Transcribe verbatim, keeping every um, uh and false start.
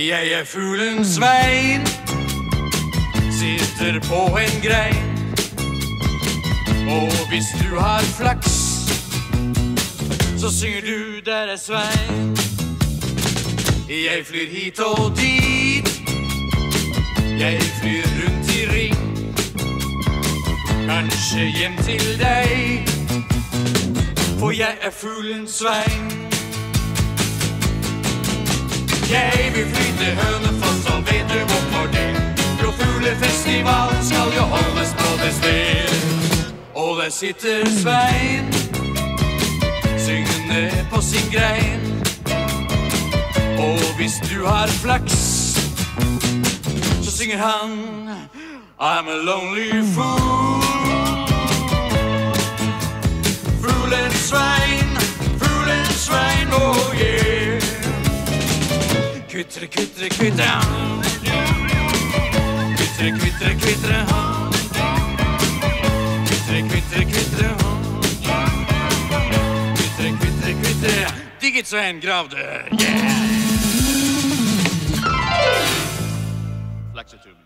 Jeg er Fuglen Svein, sitter på en grein. Og hvis du har flaks, så synger du der er Svein. Jeg flyr hit og dit, jeg flyr rundt i ring. Kanskje hjem til deg, for jeg er Fuglen Svein. Jeg vil fly til Hønefoss, og vet du hvorfor det? Jo, fuglefestival skal jo holdes på det sted. Og der sitter Svein, syngende på sin grein. Og hvis du har flaks, så synger han I'm a lonely fool. Fuglen Svein, Fuglen Svein, oh yeah. Kvitre, kvitre, kvitre. Kvitre, kvitre, kvitre. Kvitre, kvitre, kvitre. Kvitre, kvitre, kvitre. Digget Svein gravde, yeah. Flaksetuben.